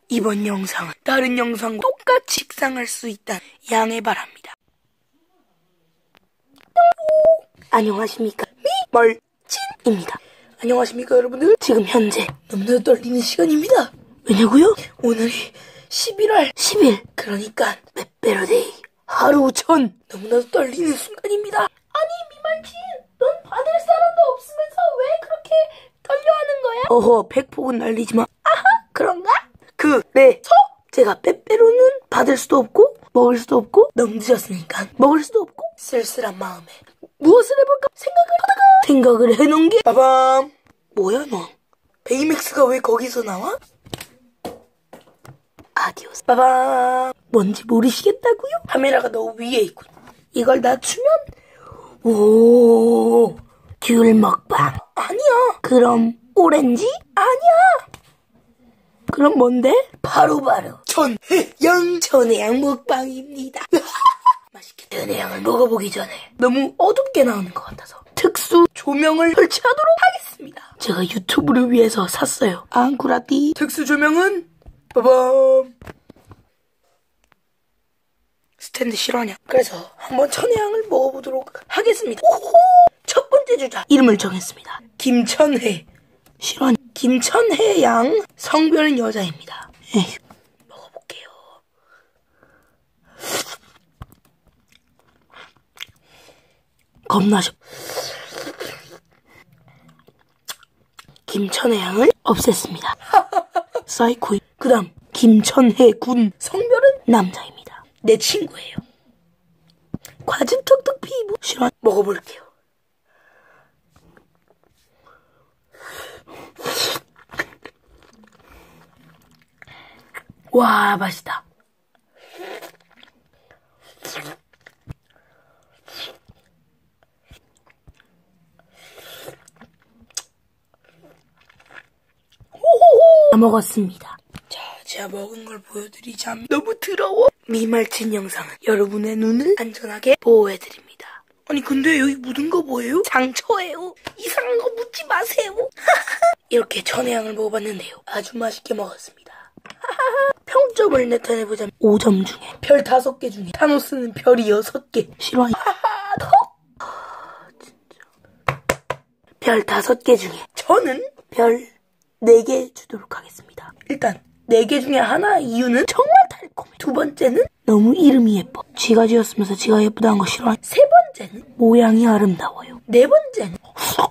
이번 영상은 다른 영상과 똑같이 식상할 수 있다는 양해 바랍니다. 안녕하십니까, 미멀진입니다. 안녕하십니까 여러분들. 지금 현재 너무나도 떨리는 시간입니다. 왜냐고요? 오늘이 11월 10일, 그러니까 빼빼로데이 하루 전. 너무나도 떨리는 순간입니다. 아니 미멀진, 넌 받을 사람도 없으면서 왜 그렇게 떨려하는 거야? 어허, 백폭은 날리지마. 아하, 그런가? 제가 빼빼로는 받을 수도 없고 먹을 수도 없고 너무 늦었으니까 먹을 수도 없고 쓸쓸한 마음에 무엇을 해볼까 생각을 해놓은 게 빠밤. 뭐야 너? 베이맥스가 왜 거기서 나와? 아디오스. 빠밤. 뭔지 모르시겠다고요? 카메라가 너무 위에 있군. 이걸 낮추면 오, 귤 먹방. 아니야. 그럼 오렌지? 아니야. 그럼 뭔데? 바로바로 천혜향 먹방입니다. 맛있게 천혜향을 먹어보기 전에 너무 어둡게 나오는 것 같아서 특수 조명을 설치하도록 하겠습니다. 제가 유튜브를 위해서 샀어요. 앙쿠라띠. 특수 조명은 빠밤. 스탠드 싫어하냐? 그래서 한번 천혜향을 먹어보도록 하겠습니다. 오호! 첫 번째 주자 이름을 정했습니다. 김천혜. 싫어하냐? 김천혜 양. 성별은 여자입니다. 에휴, 먹어볼게요. 겁나셔. 김천혜 양을 없앴습니다. 사이코이. 그 다음 김천혜 군. 성별은 남자입니다. 내 친구예요. 과즙톡톡 피부. 싫어. 먹어볼게요. 와, 맛있다. 다 먹었습니다. 자, 제가 먹은 걸 보여드리자면 너무 더러워. 미말진 영상은 여러분의 눈을 안전하게 보호해드립니다. 아니 근데 여기 묻은 거 뭐예요? 상처예요. 이상한 거 묻지 마세요. 이렇게 천혜향을 먹어봤는데요, 아주 맛있게 먹었습니다. 평점을 나타내보자면 5점 중에 별 5개 중에 타노스는 별이 6개. 싫어해. 진짜. 별 5개 중에 저는 별 4개 주도록 하겠습니다. 일단 4개 중에 하나 이유는 정말 달콤해. 두 번째는 너무 이름이 예뻐. 지가 지었으면서 지가 예쁘다는 거 싫어해. 세 번째는 모양이 아름다워요. 네 번째는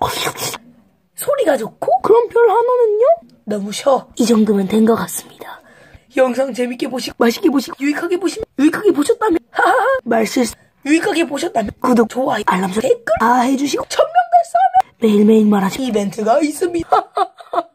소리가 좋고. 그럼 별 하나는요? 너무 쉬워. 이 정도면 된 것 같습니다. 영상 재밌게 보시고 맛있게 보시고 유익하게 보셨다면 하하하 말실수. 유익하게 보셨다면 구독, 좋아요, 알람 설정, 댓글 다 해주시고 1000명 달성하면 매일매일 말하지 이벤트가 있습니다.